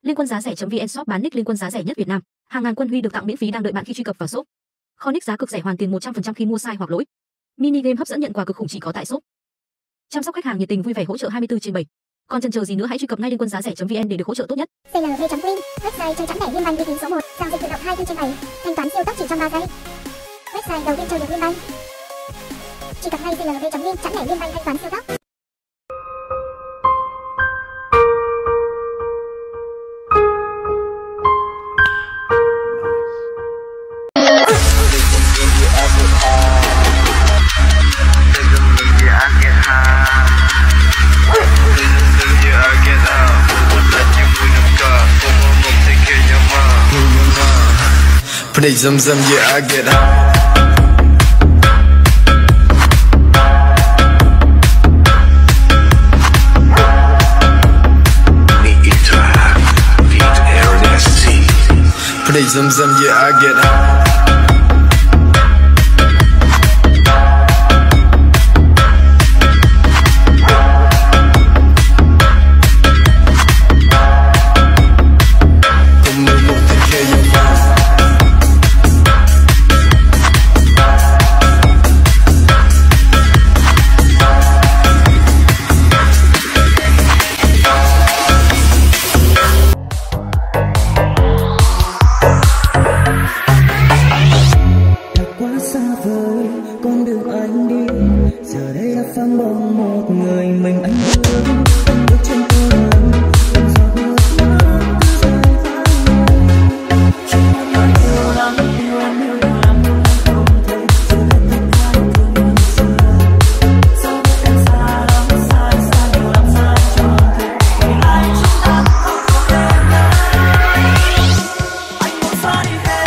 Liên Quân giá rẻ.vn shop bán nick Liên Quân giá rẻ nhất Việt Nam. Hàng ngàn quân huy được tặng miễn phí đang đợi bạn khi truy cập vào shop. Kho nick giá cực rẻ hoàn tiền 100% khi mua sai hoặc lỗi. Mini game hấp dẫn nhận quà cực khủng chỉ có tại shop. Chăm sóc khách hàng nhiệt tình vui vẻ hỗ trợ 24/7. Còn chần chờ gì nữa, hãy truy cập ngay Liên Quân giá rẻ.vn để được hỗ trợ tốt nhất. CLV.win, website chơi chắn thẻ Liên Banh uy tín số 1, giao dịch tự động 24/7, thanh toán siêu tốc chỉ trong 3 giây. Website đầu tiên chơi được Liên Banh. Truy cập ngay CLV.win, chắn thẻ Liên Banh thanh toán siêu tốc. Play some, yeah, I get high. Play some, yeah, I get high. Con đường anh đi giờ đây đã phăng bóng một người mình anh bước trên con đường từng giọt nước mắt cứ rơi vãi cho anh yêu lắm yêu em yêu lắm không thể giữ hết tất cả thương như xưa dẫu biết em xa lắm xa nhiều lắm xa cho thể vì lại chúng ta không có em anh muốn xa đi hết.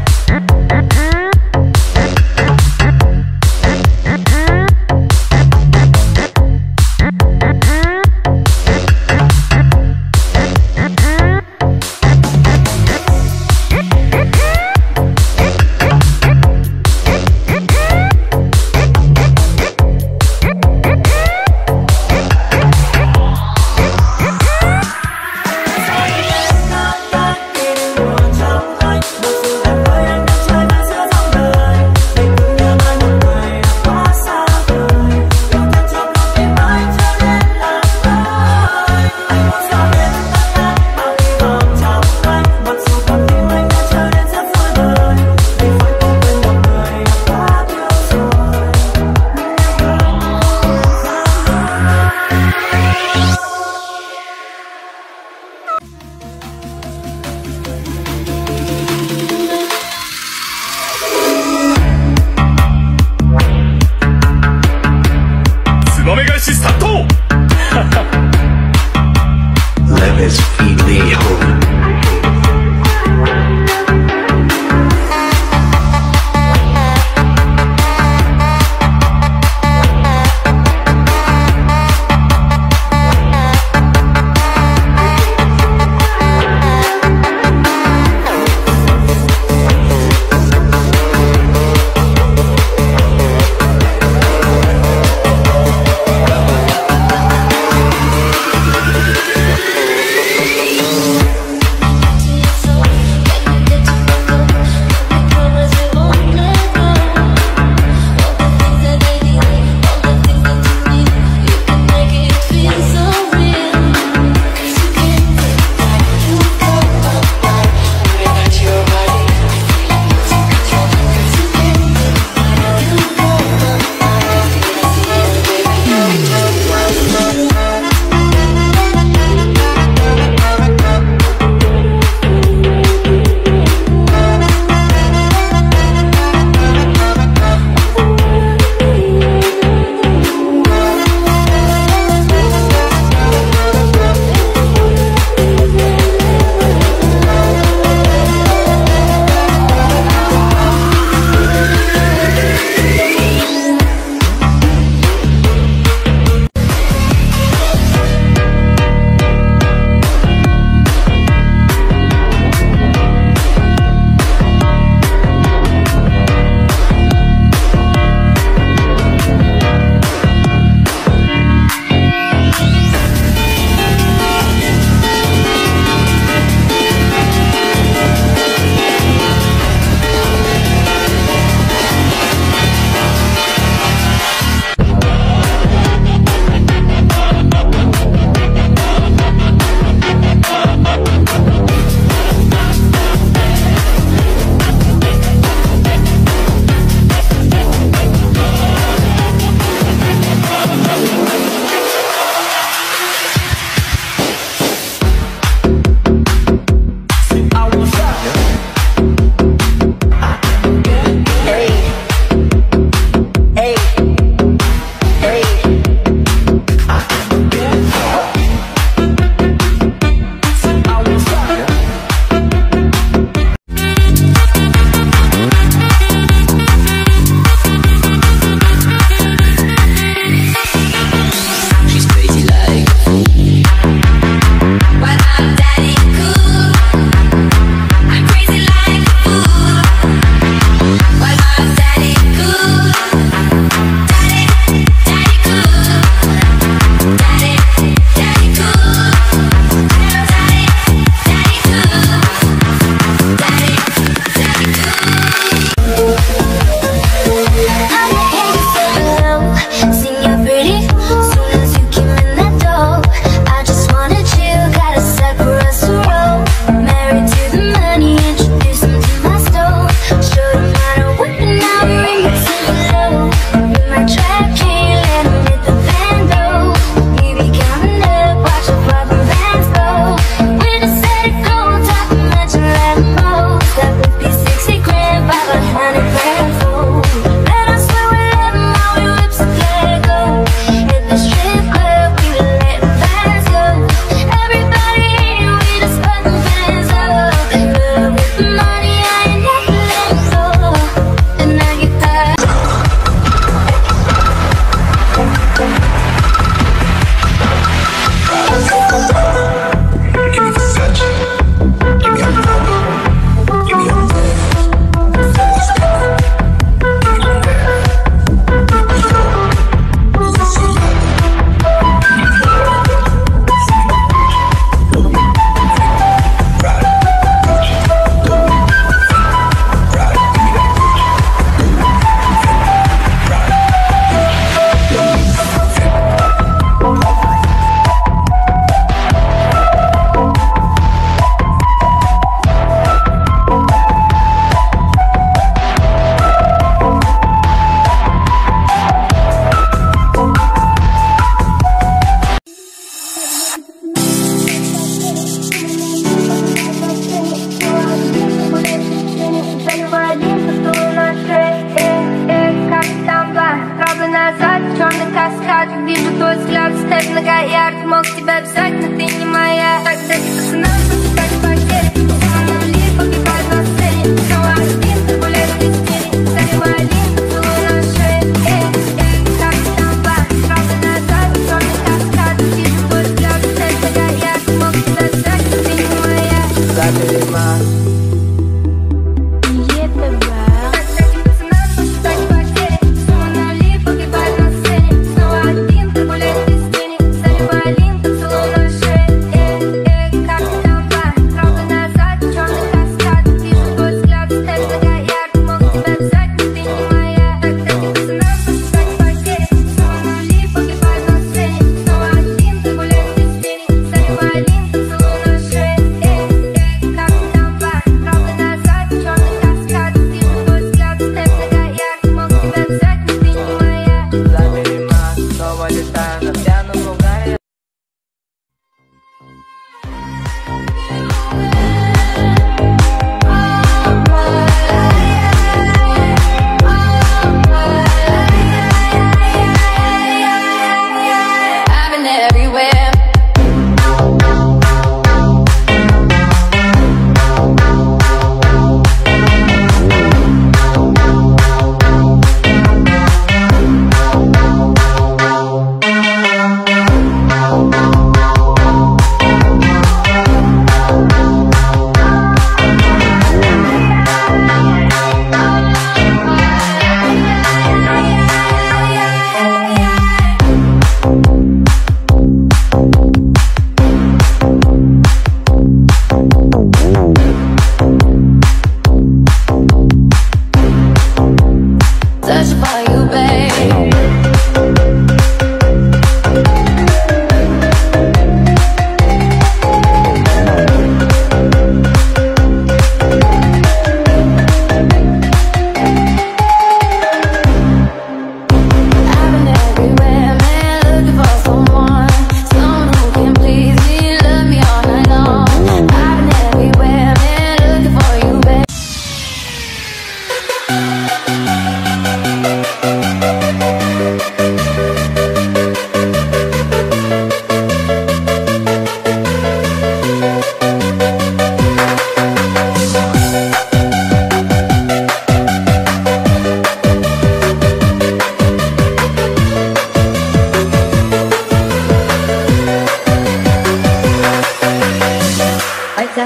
Let us feed the hope.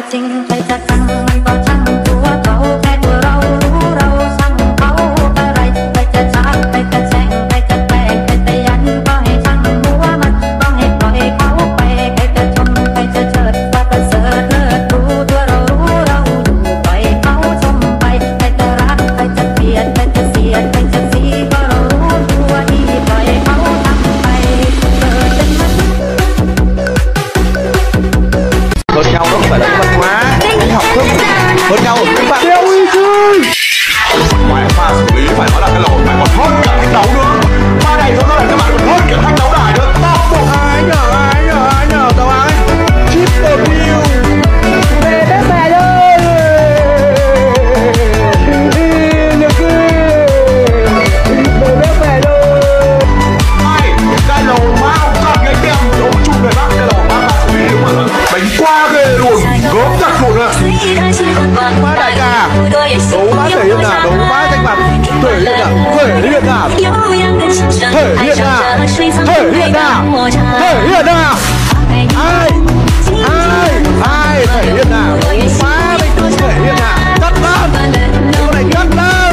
จริงใครจะกังมันก็ช่างตัวเขาแค่ตัวเรารู้เราช่างเขาอะไรใครจะช้าใครจะแช่งใครจะแกล้งใครจะยันก็ให้ช่างหัวมันก็ให้ปล่อยเขาไปใครจะชมใครจะเชิดว่าประเสริฐเลิศรู้ตัวเรารู้เราอยู่ปล่อยเขาชมไปใครจะรักใครจะเกลียดใครจะเสียดใครจะสีก็เรารู้ตัวดีปล่อยเขาทำไปเกิดเป็นมนุษย์ hơn nhau đó không phải là cái văn hóa đi học thức hơn nhau các bạn đeo ý chơi ngoài pha xử lý phải nói là cái lỗ phải còn hơn cả thách đấu nữa pha này nó là các bạn còn hơn cả thách đấu đài nữa top một ai nhờ tao ai triple kill về đến mẹ ơi được về đến mẹ ơi ai cái lỗ má ông con cái tem ông chung về bác cái lỗ má pha xử lý đúng không đánh qua ghê luôn gớm thật luôn ạ má đại ca đấu má thể hiện nào đấu má thanh mặt thể hiện nào thể hiện nào thể hiện nào thể hiện nào thể hiện nào ai thể hiện nào má mình tự thể hiện nào cắt lên cái này cắt lên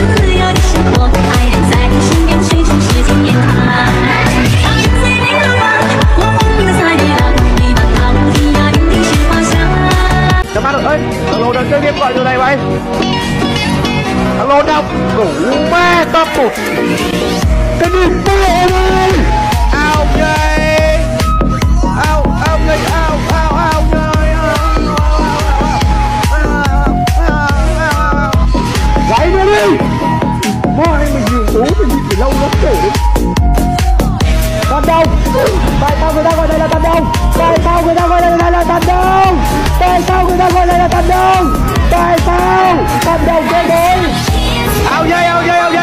Chào mắt ơi, thằng Lồn đang chơi game gọi điều này vậy? Thằng Lồn đâu? Đủ ma top 1. Cái gì bố ơi? Ao nhây. Ao nhây, ao nhây. Gãy nó đi. Mai mình nhiều số mình bị lâu lắm rồi. Tam Đông. Tại sao người ta gọi đây là Tam Đông? Tại sao người ta gọi đây là Tam Đông? Tại sao người ta gọi đây là Tam Đông? Tại sao Tam Đông chơi đôi? Ao dây